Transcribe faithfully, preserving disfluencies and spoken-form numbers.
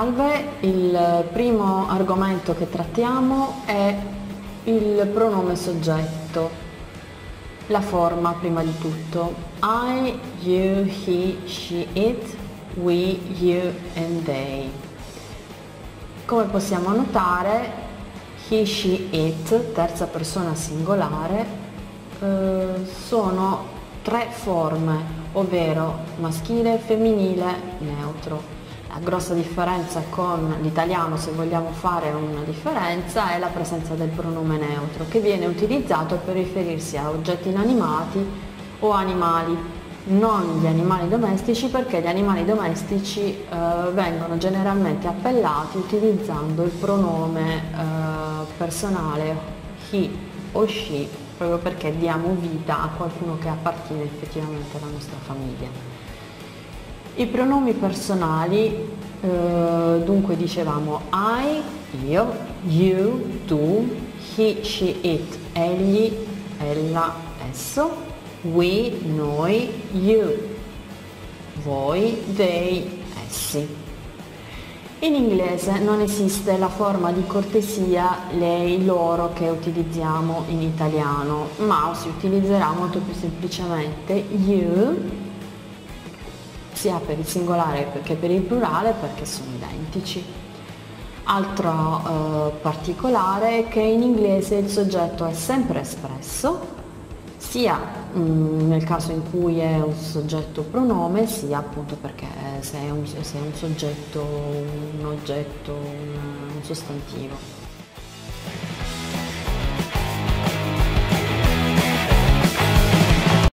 Salve, il primo argomento che trattiamo è il pronome soggetto, la forma prima di tutto. I, you, he, she, it, we, you and they. Come possiamo notare, he, she, it, terza persona singolare, eh, sono tre forme, ovvero maschile, femminile, neutro. La grossa differenza con l'italiano, se vogliamo fare una differenza, è la presenza del pronome neutro, che viene utilizzato per riferirsi a oggetti inanimati o animali, non gli animali domestici, perché gli animali domestici eh, vengono generalmente appellati utilizzando il pronome eh, personale he o she, proprio perché diamo vita a qualcuno che appartiene effettivamente alla nostra famiglia. I pronomi personali, eh, dunque dicevamo I, io, you, tu, he, she, it, egli, ella, esso, we, noi, you, voi, they, essi. In inglese non esiste la forma di cortesia lei, loro che utilizziamo in italiano, ma si utilizzerà molto più semplicemente you, sia per il singolare che per il plurale, perché sono identici. Altro eh, particolare è che in inglese il soggetto è sempre espresso, sia mh, nel caso in cui è un soggetto pronome, sia appunto perché se è un, se è un soggetto, un oggetto, un, un sostantivo.